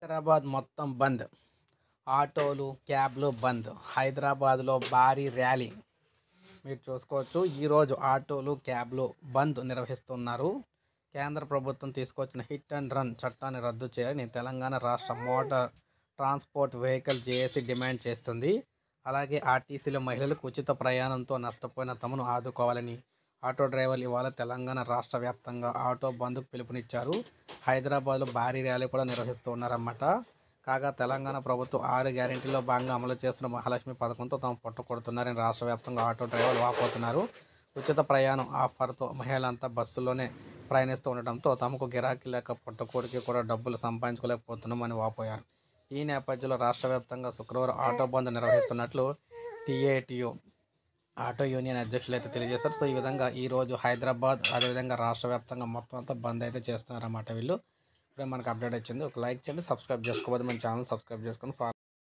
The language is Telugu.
హైదరాబాద్ మొత్తం బంద్. ఆటోలు, క్యాబ్లు బంద్. హైదరాబాద్లో భారీ ర్యాలీ మీరు చూసుకోవచ్చు. ఈరోజు ఆటోలు, క్యాబ్లు బంద్ నిర్వహిస్తున్నారు. కేంద్ర ప్రభుత్వం తీసుకొచ్చిన హిట్ అండ్ రన్ చట్టాన్ని రద్దు చేయాలని తెలంగాణ రాష్ట్ర motor transport vehicle JAC demand చేస్తుంది. అలాగే ఆర్టీసీలో మహిళలకు ఉచిత ప్రయాణంతో నష్టపోయిన తమను ఆదుకోవాలని ఆటో డ్రైవర్లు ఇవాళ తెలంగాణ రాష్ట్ర వ్యాప్తంగా ఆటో బంద్కు పిలుపునిచ్చారు. హైదరాబాద్లో భారీ ర్యాలీ కూడా నిర్వహిస్తూ ఉన్నారన్నమాట. కాగా తెలంగాణ ప్రభుత్వం 6 గ్యారెంటీల్లో భాగంగా అమలు చేస్తున్న మహాలక్ష్మి పథకంతో తాము పొట్టకొడుతున్నారని రాష్ట్ర వ్యాప్తంగా ఆటో డ్రైవర్లు వాపోతున్నారు. ఉచిత ప్రయాణం ఆఫర్తో మహిళలంతా బస్సుల్లోనే ప్రయాణిస్తూ ఉండటంతో తమకు గిరాకీ లేక పొట్టకోడికి కూడా డబ్బులు సంపాదించుకోలేకపోతున్నామని వాపోయారు. ఈ నేపథ్యంలో రాష్ట్ర వ్యాప్తంగా శుక్రవారం ఆటో బంద్ నిర్వహిస్తున్నట్లు టీఏటీయూ ఆటో యూనియన్ అధ్యక్షులు అయితే తెలియజేశారు. సో ఈ విధంగా ఈరోజు హైదరాబాద్ అదేవిధంగా రాష్ట్ర వ్యాప్తంగా మొత్తం అంతా బంద్ అయితే చేస్తున్నారన్నమాట వీళ్ళు. ఇప్పుడే మనకు అప్డేట్ వచ్చింది. ఒక లైక్ చేయండి, సబ్స్క్రైబ్ చేసుకోవద్దు, మన ఛానల్ సబ్స్క్రైబ్ చేసుకొని